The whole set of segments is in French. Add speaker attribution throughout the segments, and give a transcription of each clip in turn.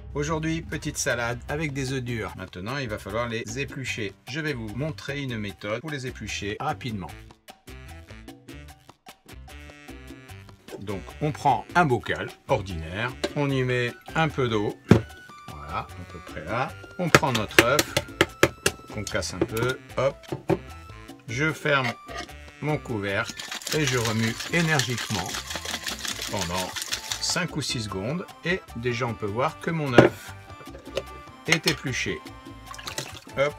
Speaker 1: Aujourd'hui, petite salade avec des œufs durs. Maintenant, il va falloir les éplucher. Je vais vous montrer une méthode pour les éplucher rapidement. Donc, on prend un bocal ordinaire, on y met un peu d'eau, voilà, à peu près là. On prend notre œuf, qu'on casse un peu, hop. Je ferme mon couvercle et je remue énergiquement pendant 5 ou 6 secondes et déjà on peut voir que mon œuf est épluché. Hop,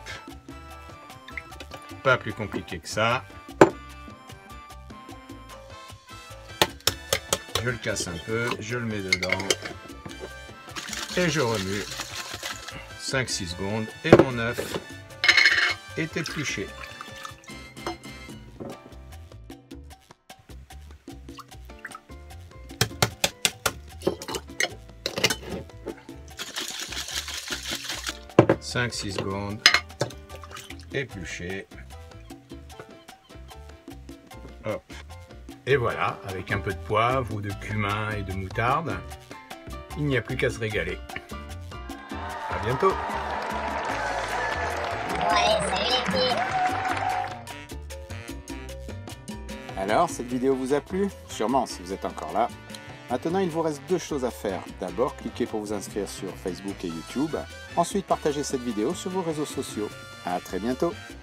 Speaker 1: pas plus compliqué que ça. Je le casse un peu, je le mets dedans et je remue 5-6 secondes et mon œuf est épluché. « 5-6 secondes, épluché. Hop. Et voilà, avec un peu de poivre ou de cumin et de moutarde, il n'y a plus qu'à se régaler. À bientôt. Alors, cette vidéo vous a plu? Sûrement, si vous êtes encore là. Maintenant, il vous reste 2 choses à faire. D'abord, cliquez pour vous inscrire sur Facebook et YouTube. Ensuite, partagez cette vidéo sur vos réseaux sociaux. À très bientôt.